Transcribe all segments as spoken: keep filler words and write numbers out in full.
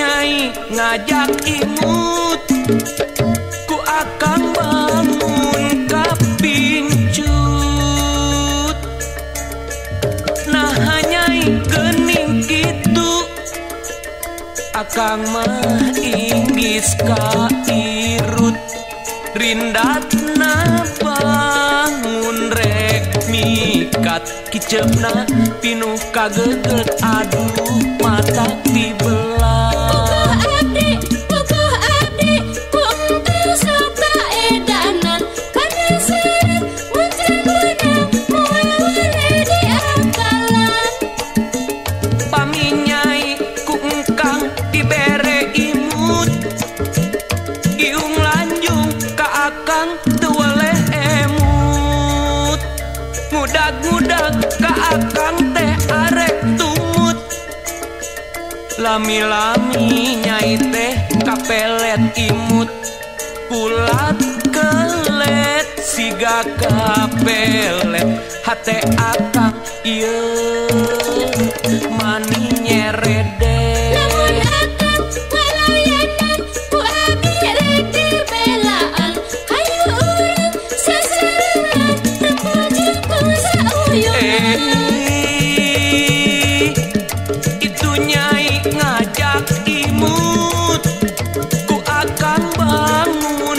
Nyai ngajak imut ku akan bangun kapincut. Nah Nyai gening gitu akang mah inggis ka irut. Rindatna bangun rek mikat kicepna pinuh kageget aduh mata dibelah. Puguh abdi, puguh abdi, ku engkau soka edanan kana seret muncul benang mual-wale di akalan. Pami Nyai ku engkang dibere imut giung lanjung ka akang teu weleh emut. Ngudag-ngudag ka akang teh arek tumut. Lami-lami Nyai teh kapelet imut. Kulat kelet siga kapelet hate akang ieu mani nyerede. Lamun akang walayanan ku abdi rek dibelaan. Hayu urang sasarengan tepujung ku sauyungan. Eh, itu Nyai ngajak imut ku akan bangun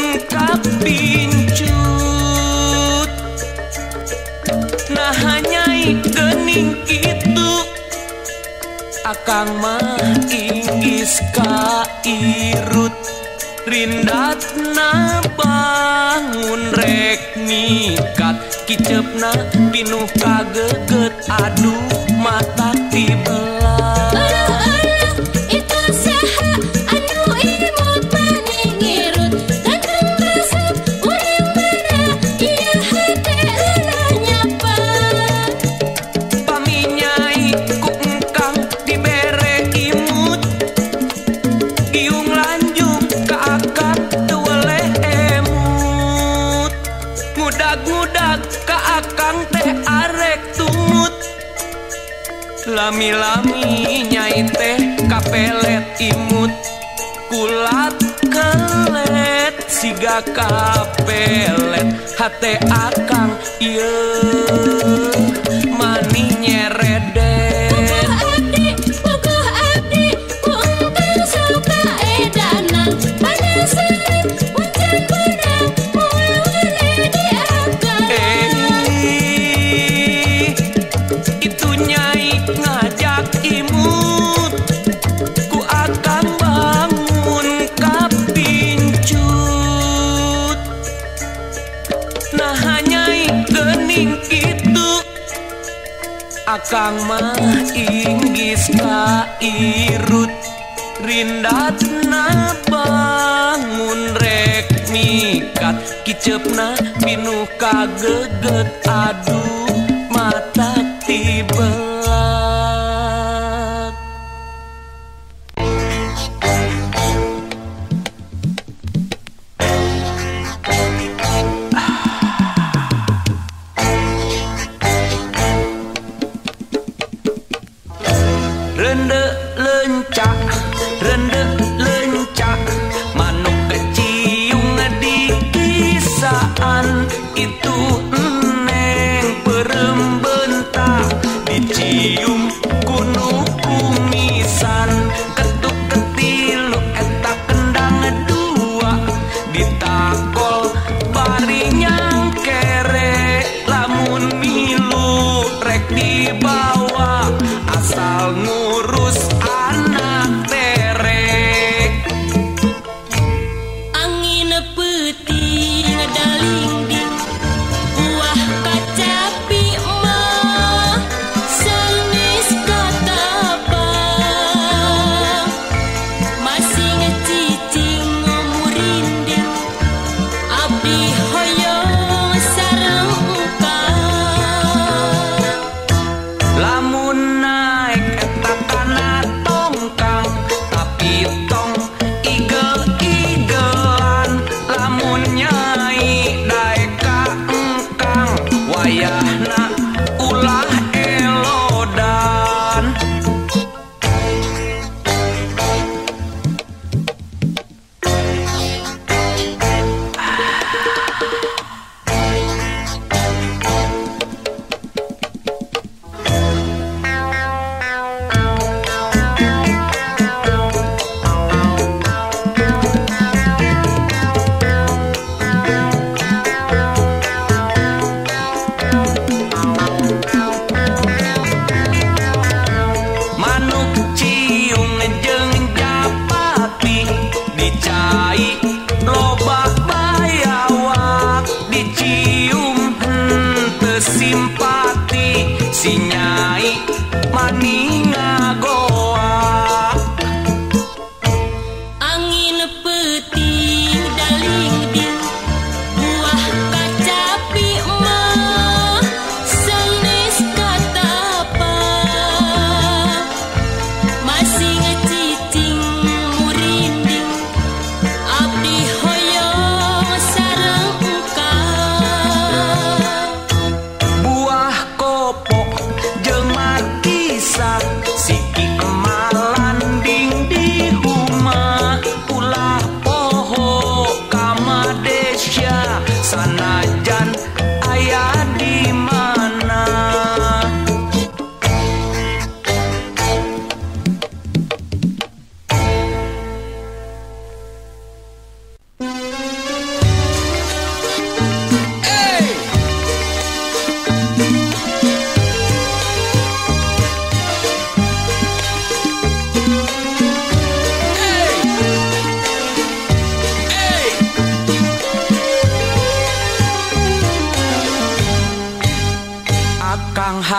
kapincut. Nah Nyai gening gitu akang mah inggis ka irut. Rindatna bangun rek mikat kicepna pinuh kageget aduh mata dibelah. Alah-alah itu saha anu imut mani ngirut. Ganteng resep urang mana ieu hate ulah nyapa. Pami Nyai ku engkang dibere imut giung lanjung ka akang teu weleh emut. Ngudag-ngudag ka akang teh arek tumut. Lami-lami Nyai teh kapelet imut. Kulat kelet siga kapelet hate akang ieu mani nyerede. Puguh abdi, puguh abdi, ku engkau soka edanan kana seret muncul benang mual-wale di akalan. Eh, itu Nyai ngajak imut ku akan bangun kapincut. Nah Nyai gening gitu akang mah inggis ka irut. Rindatna bangun rek mikat kicepna pinuh kageget aduh mata tibelat. Rende lencak, rende lencak, manuk keciung di kisaan itu eneng perembentak dicium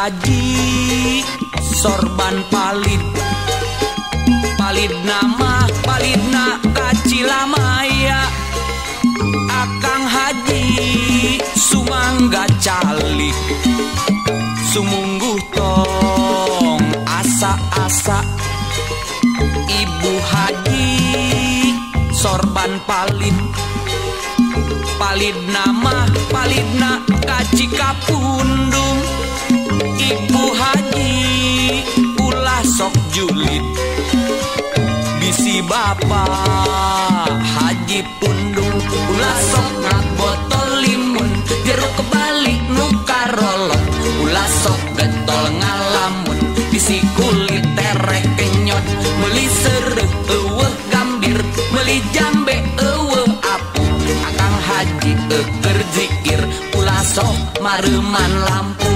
haji sorban palid palid nama palidna kacilamaya akang haji sumangga calik sumungguh tong asa-asa ibu haji sorban palid palid nama palidna kaci kapundung ibu haji ulah sok julid bisi bapak haji pundung ulah sok ngabotol limun jeruk kebalik nukarolot ulah sok getol ngalamun bisi kulit terek kenyot meuli seureuh eueuh gambir meuli jambe eueuh apu akang haji euker zikir ulah sok mareuman lampu.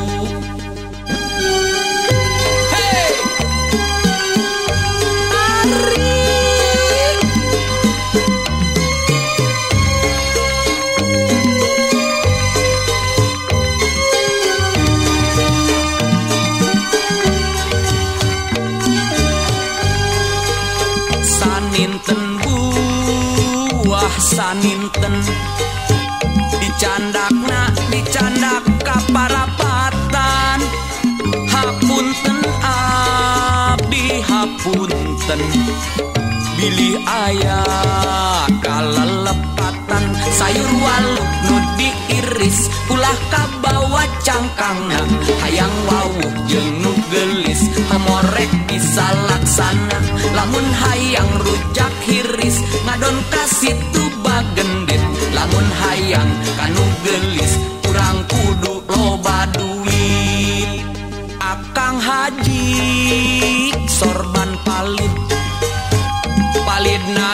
Saninten dicandakna dicandak kaparapatan hapunten abdi hapunten bilih aya kalelepatan sayur waluk nu diiris ulah kabawa cangkangna hayang wawuh jeung nu geulis hamorek bisa laksana lamun hayang rujak hiris ngadon ka situ bagendit lamun hayang kanu geulis urang kudu loba duit akang haji sorban palid palidna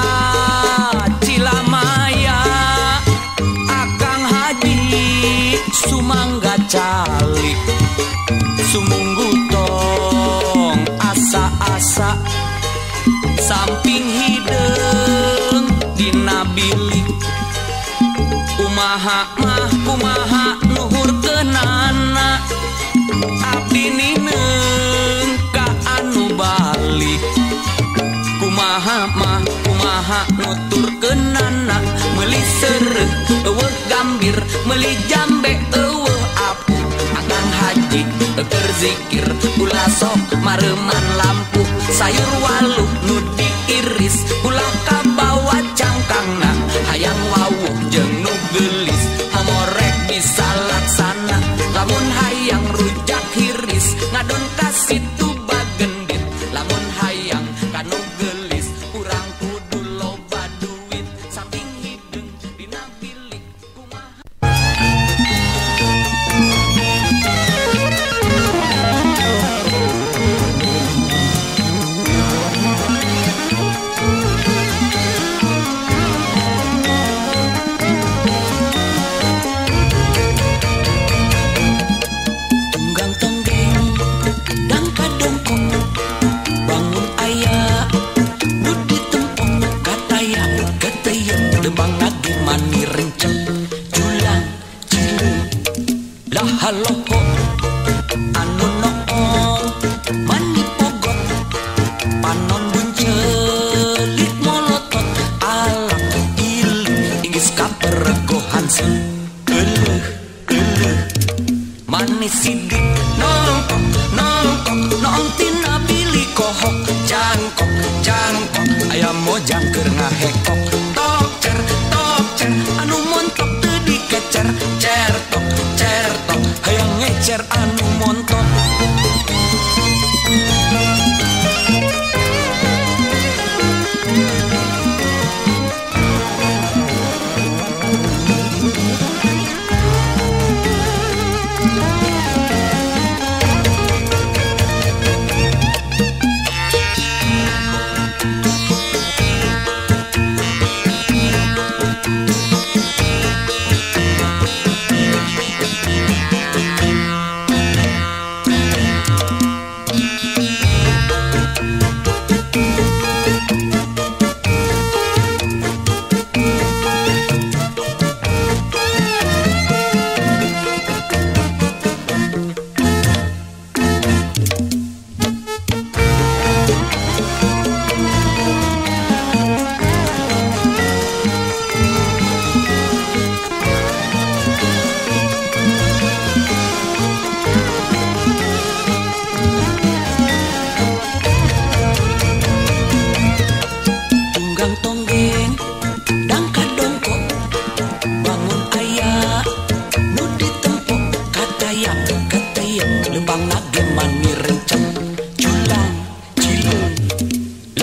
kacilamaya akang haji sumangga calik sumunggu tong asa-asa samping hideung dina bilik kumaha mah kumaha nuhurkeunana abdi nineung ka anu balik kumaha mah kumaha nuturkeunana meuli seureuh eueuh gambir meuli jambe eueuh apu akang haji euker zikir ulah sok mareuman lampu sayur waluh nu diiris ulah kabawa cangkangna hayang wawuh jeung nu geulis hamorek bisa laksana lamun hayang rujak hiris ngadon ka situ bagendit lamun hayang kanu geulis urang kudu loba duit samping hideung dina bilik kumaha. Haloho anu noong mani pogot panon buncelik molotot alam iling inggis kaperegohan sen eleuh eleuh manis sidik nongkok nongkok noong tina bili kohok jangkok jangkok ayam mojang keur ngahekok tok cer tok cer anu montok teu dikecer cer tok cer tok hayang ngecer anu montok.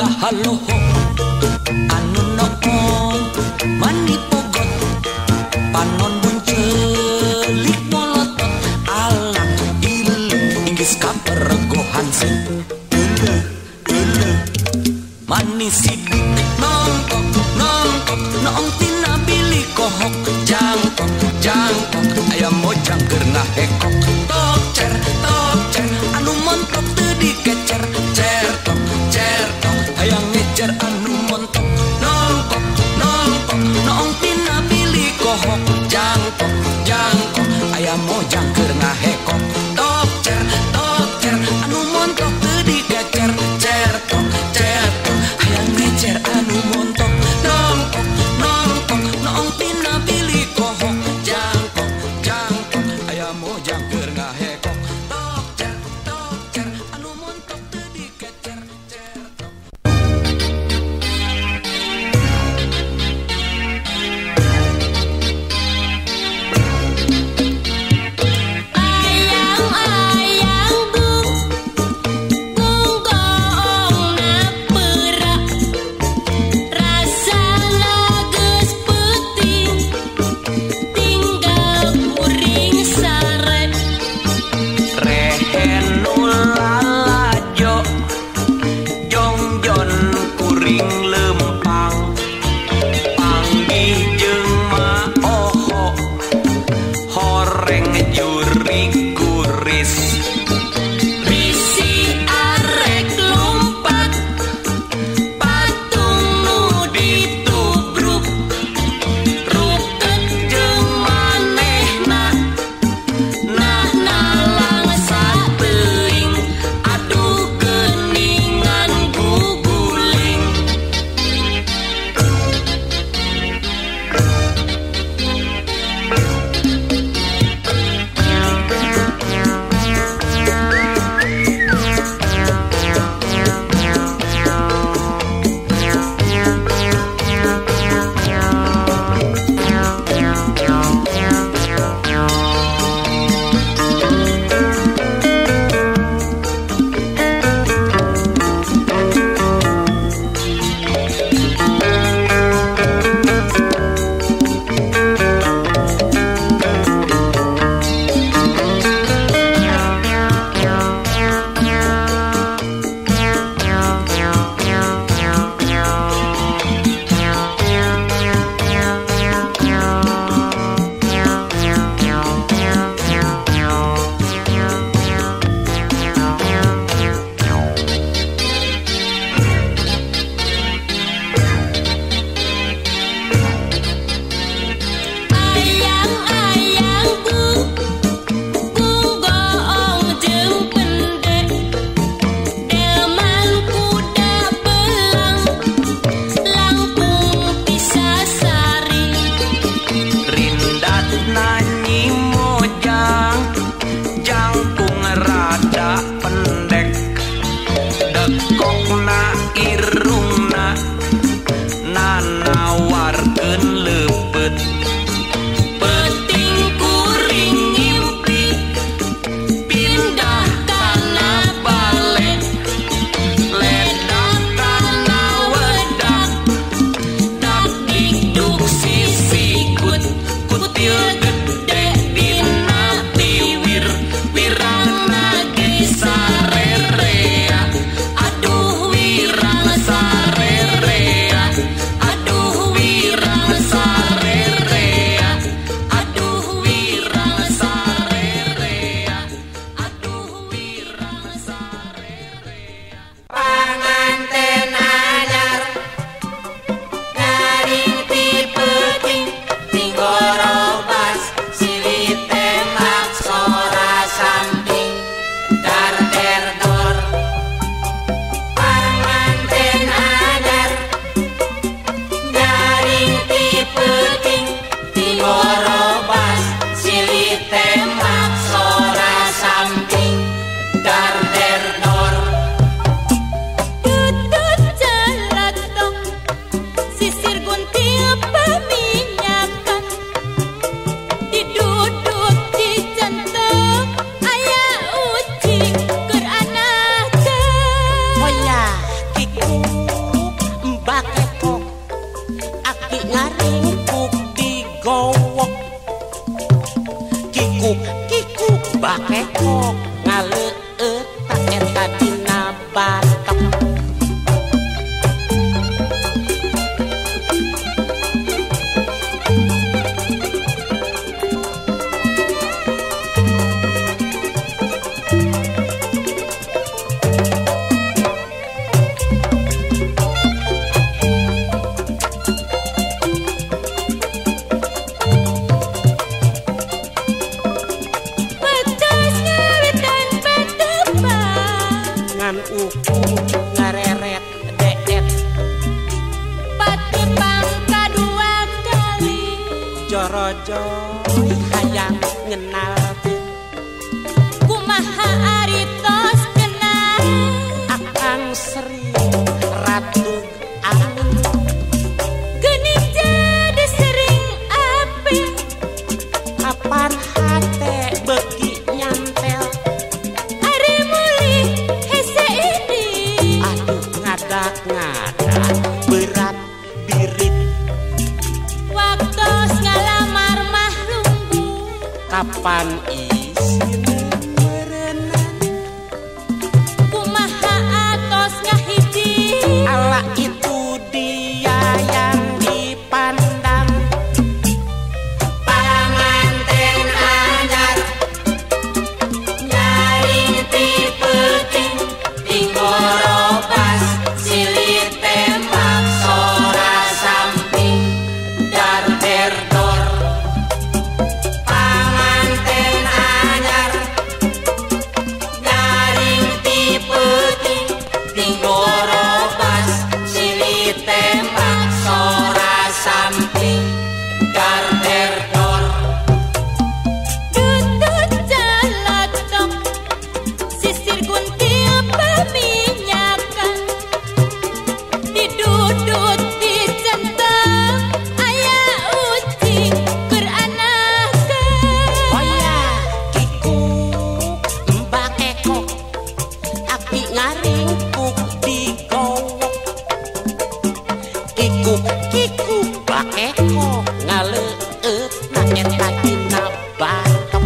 haloho anu noong mani pogot panon buncelik molotot alang ileng inggis kaperegohan sing ele ele manis sidik nongkok nongkok noong tina bili kohok jangkok jangkok ayam mojang keur ngahekok tok cer tok cer anu montok teu dikecer cer tok cer tok hayang ngecer anu montok nongkok nongkok noong tina bili kohok jangkok jangkok ayam mojang keur ngahekok tok cer tok cer anu montok teu dikecer cer tok cer tok hayang ngecer anu montok nongkok nongkok noong tina bili kohok jangkok jangkok ayam mojang keur ngahekok tok cer tok cer anu montok teu dikecer cer tok. Ayang-ayang gung gung goong na perak rasana geus peuting tinggal kuring sare Rehen ulalajo jongjon kuring lempang panggih jeung maoho horeng jurig guris bisi arek lompat patung nu ditubruk ruket jeung manehna na nalang sateuing aduh geuningan guguling Jorojo hayang ngenal kumaha ari tos kenal Akang Sri Ratu Angin geuning jadi sering ape kapan hate beki nyantel ari mulih hese ini aduh ngadak-ngadak berat birit waktos ngalamar mah lunggu kapan isin merenang kumaha atos ngahiji ala itu dia yang dipandang panganten anyar nyaring ti peuting tinggorobas silih tembak sora samping dar der dor panganten anyar nyaring ti peuting tinggorobas silih tembak sora samping dar der dor tutut jalatok sisir guntil peminyakan didudut di centang aya ucing beranakan oh ya kiku mbak eko aki ngaringkuk di gowok kiku kiku mbak eko ngaleut na eta dina batok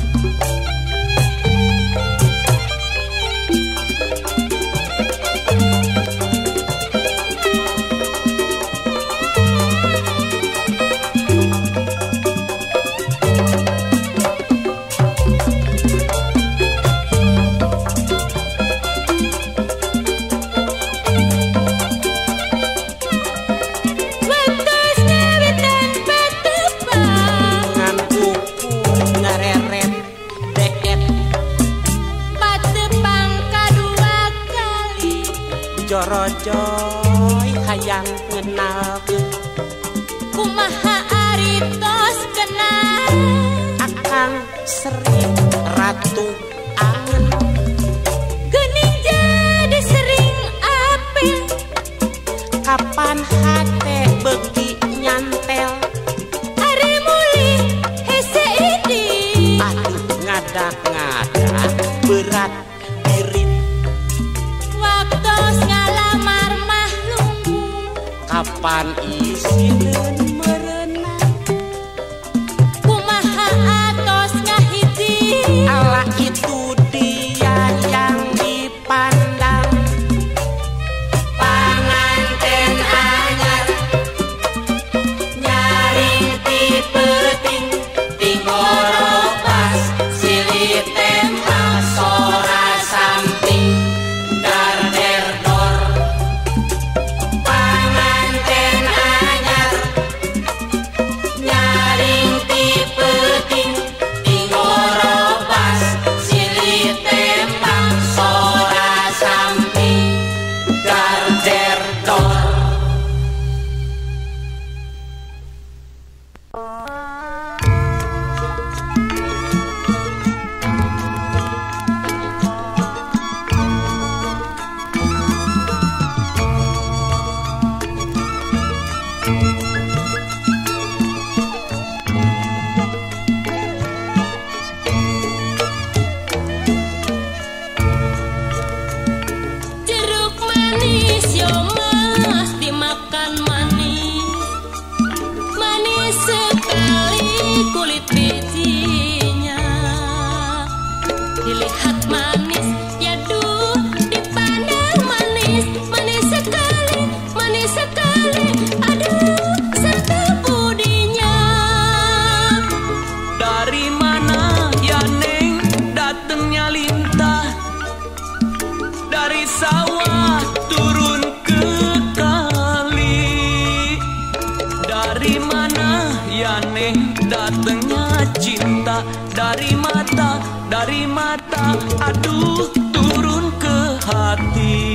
waktos ngawitan patepang ngan kuku ngareret deket patepang kadua kali Jorojoy hayang ngenalkeun kumaha ari tos kenal Akang Sri Ratu Angin geuning jadi sering ape kapan hate beki nyantel ari mulih hese ini aduh ngadak-ngadak berat birit waktos ngalamar mah lunggu kapan isinen merenang kumaha atos ngahiji ala itu dia yang dipandang panganten anyar nyaring ti peuting tinggorobas silih tembak sora samping dar der dor panganten anyar nyaring ti peuting tinggorobas silih tembak sora samping dar der dor jeruk manis yo mas dimakan manis manis sekali kulit bijinya dilihat manis ya duh dipandang manis manis sekali manis sekali aduh serta budinya Dari mana ya Neng datengnya lintah dari sawah turun ke kali. Dari mana ya Neng datengnya cinta dari mata dari mata aduh turun ke hati.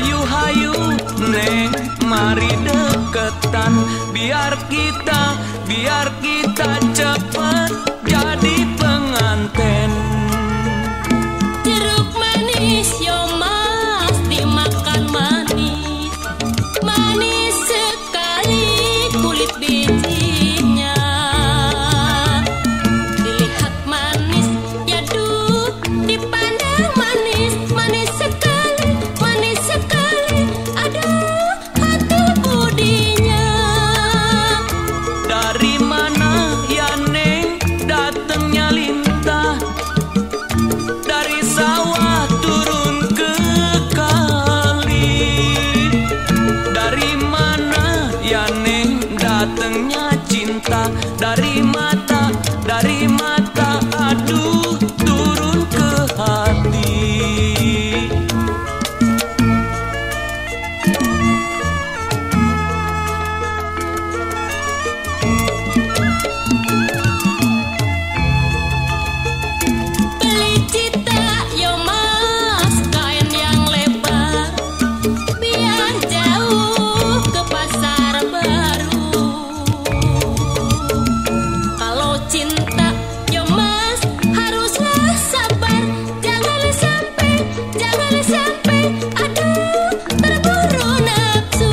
hayu-hayu neng mari deketan, biar kita biar kita cepet jadi penganten. Jeruk manis yo mas dimakan manis, manis sekali kulit bijinya. Dilihat manis ya duh, dipandang manis, manis sekali, manis sekali. Aduh hati budinya. Dari mana ya neng datangnya lintah, dari sawah turun ke kali. Dari mana ya neng datangnya cinta, dari mata, dari mata, aduh turun ke hati. Beli cita yo mas kain yang lebar, biar jauh ke pasar baru. Kalau cinta yo mas haruslah sabar, jangan sampai, jangan sampai, aduh terburu nafsu.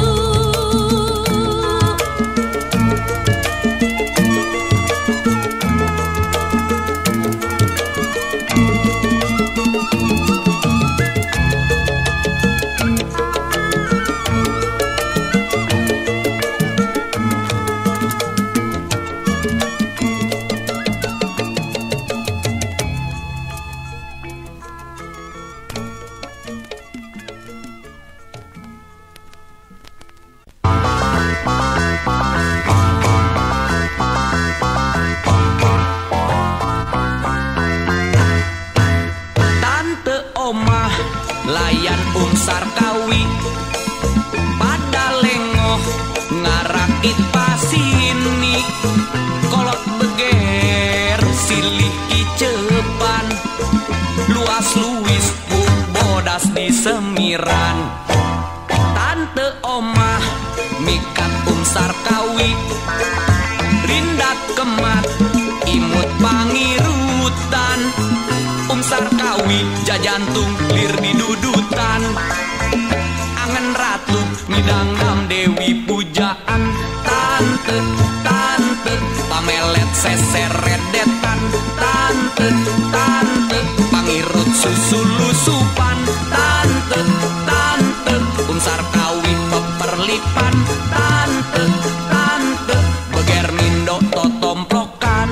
Tante omah layan umsar kawi, pada lengoh ngarakit pasini. Kolot beger silih kicepan, luas luis buk bodas di semiran. Tante omah mikat umsar kawi, rindat kemat imut pangirutan. Umsar kawi jajantung lir di dudutan, angen ratu midang dam dewi pujaan. Tante, tante pamelet seseredetan, tante, tante pangirut susu lusupan. Tante, tante umsar kawi peperlipan, tante, tante beger mindo totomplokan.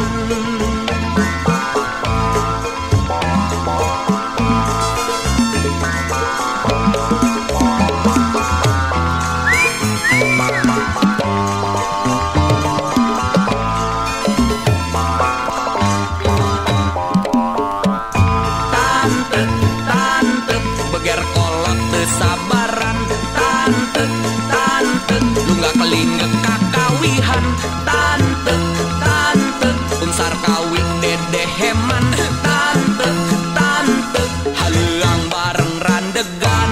Tante, tante beger kolot teu sabaran. Tante, tante lunga kelinggek kakawihan. Tante, tante umsar kawi dedeheman. Tante, tante haleuang bareng randegan.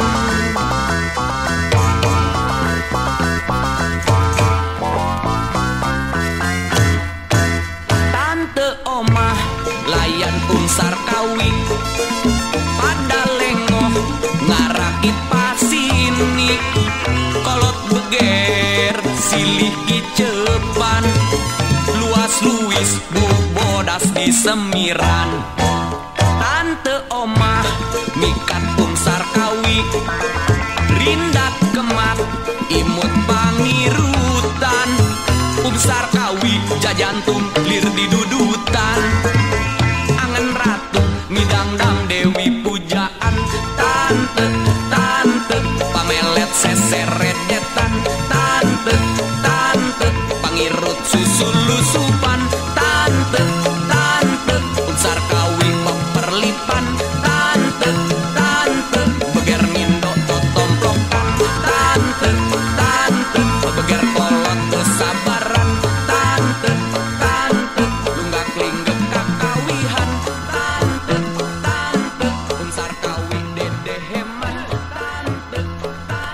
Tante omah layan umsar kawi, pada lengoh ngarakit pasini. Kolot beger silih kicepan, luas luis buk bodas di semiran. Tante omah mikat umsar kawi, rindat kemat imut pangirutan. Umsar kawi jajantung lir di dudutan, angen ratu midang dam dewi pujaan. Tante, tante pamelet seseredetan, tante, tante pangirut susu lusupan. Tante, tante umsar kawi peperlipan, tante, tante beger mindo totomplokan. Tante, tante beger kolot teu sabaran. Tante, tante lunggak linggek kakawihan. Tante, tante umsar kawi dedeheman. Tante, tante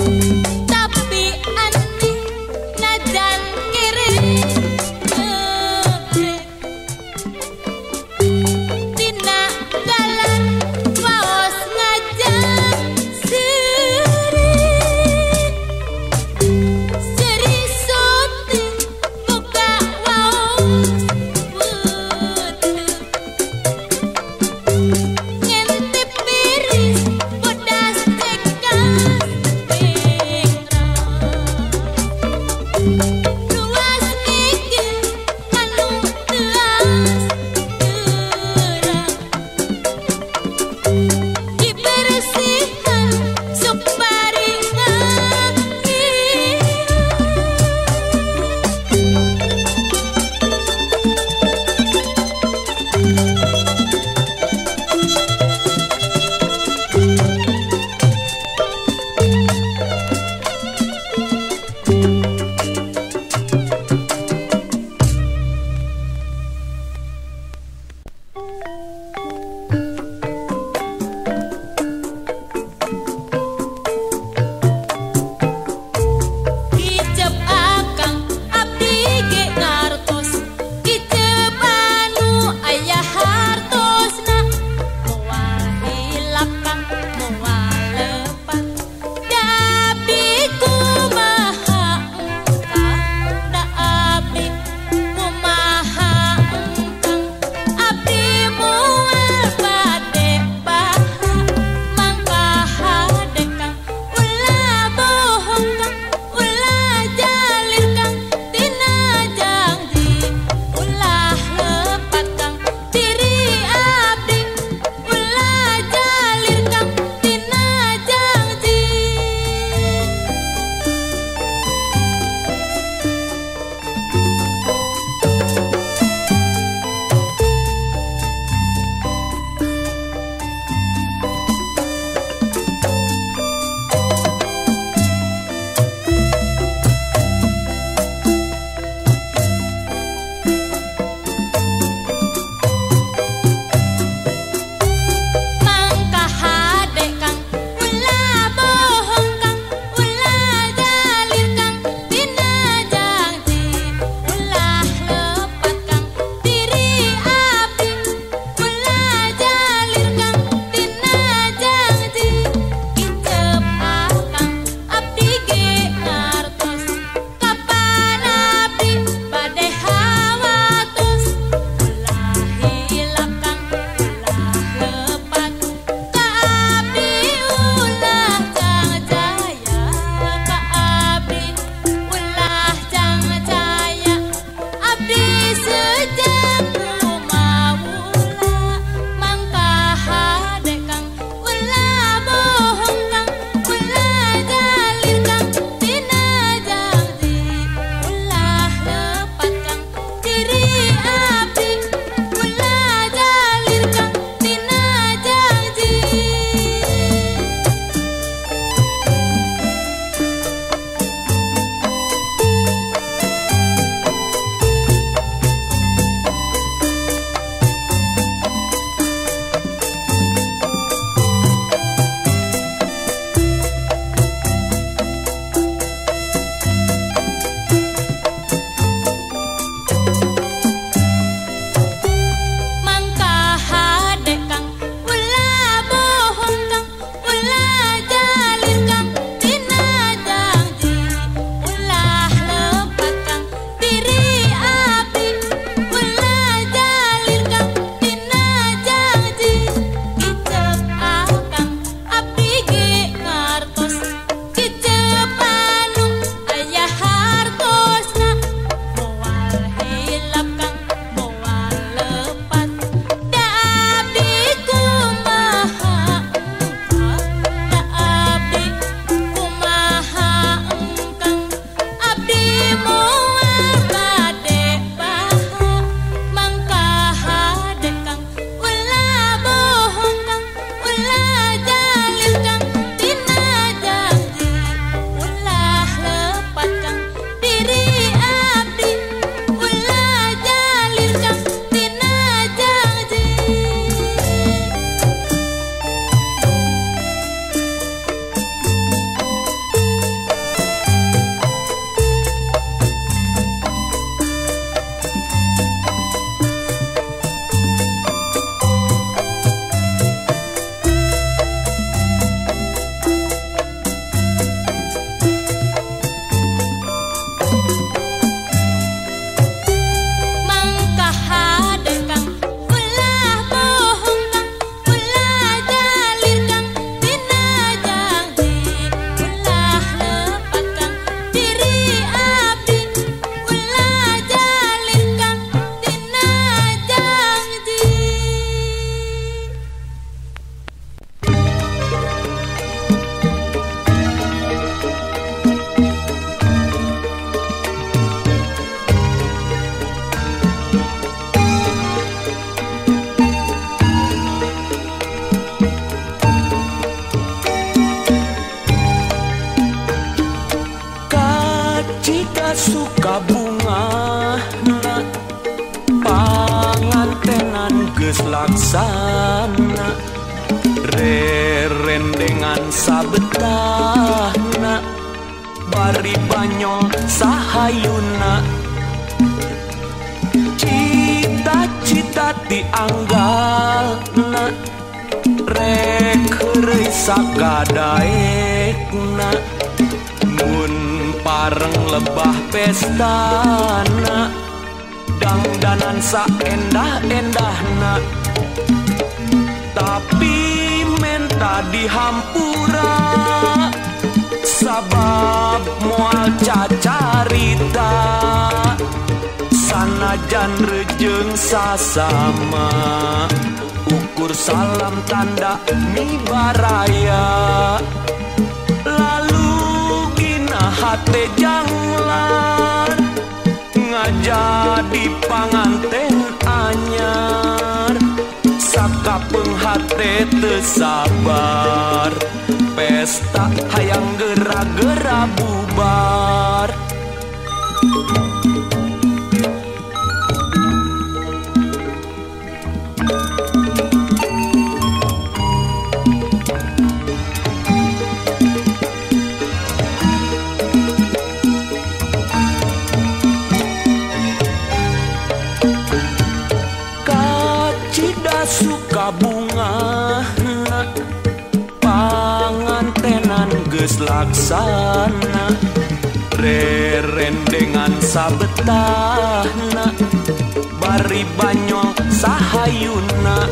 Ngintip piris pedas cekas suka bunga pangantenan geus laksana rerendengan sabetahna bari banyol sahayuna cita-cita dianggalna rek heureuy sakadaekna mun pareng lebah pestana dangdanan saendah-endahna tapi menta dihampura sabab moal cacarita sanajan rejeung sasama ukur salam tanda mibaraya lalu gina hate janglan ngajadi panganten anyar sakapeung hate teu sabar pesta hayang gera-gera bubar suka bunga pangantenan geus laksana rerendengan sabetahna bari banyol sahayuna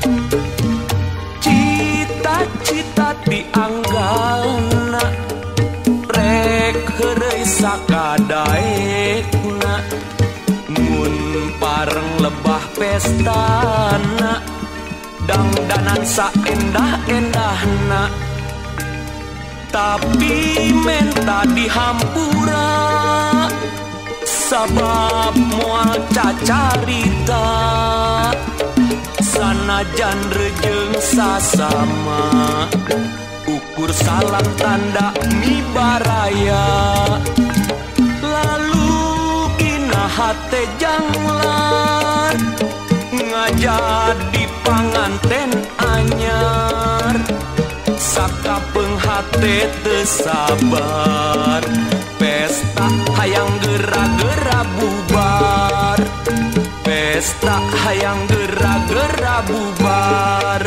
cita-cita dianggalna rek heureuy sakadaekna mun pareng lebah pestana dangdanan saendah-endahna tapi menta dihampura sabab moal cacarita sanajan rejeung sasama ukur salam tanda mibaraya lalu gina hate janglan ngajadi panganten anyar sakapeung hate teu sabar pesta hayang gera-gera bubar pesta hayang gera-gera bubar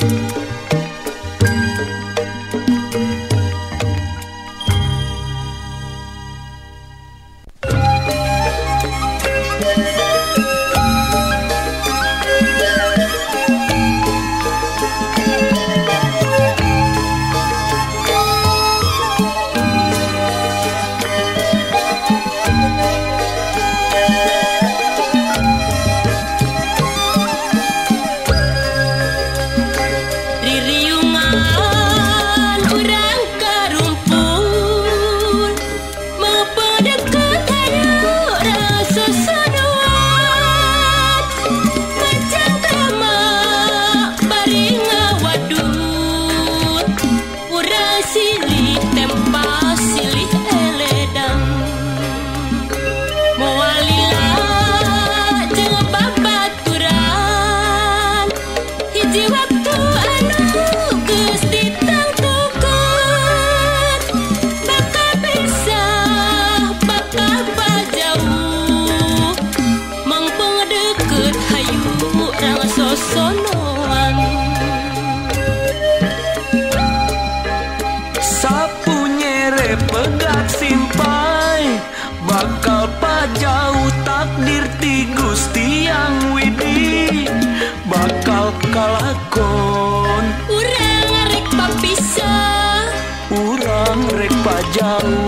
pegat simpai bakal pajauh takdir ti Gusti Yang Widi bakal kalakon urang rek papisah urang rek pajauh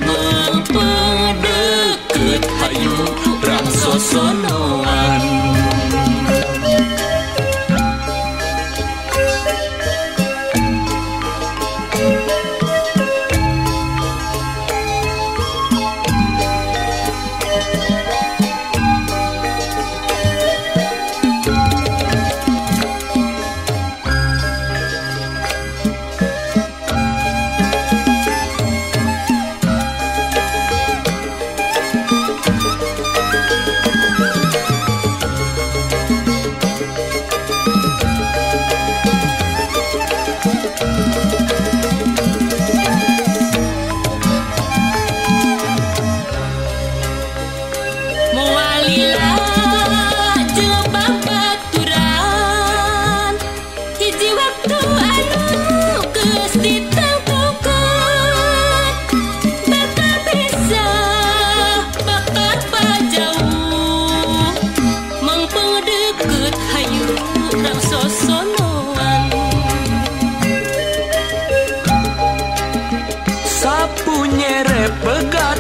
mempedeket hayu rang sosonoan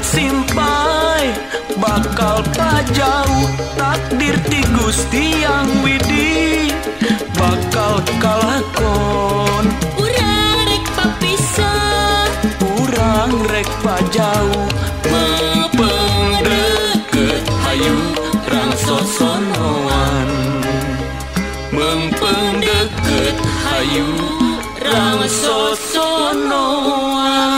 simpai bakal pajauh takdir ti Gusti Yang Widi bakal kalakon. Urang rek papisah, Urang rek pajauh mepeng deket hayu rang sosonoan. mempeng deket Hayu rang sosonoan.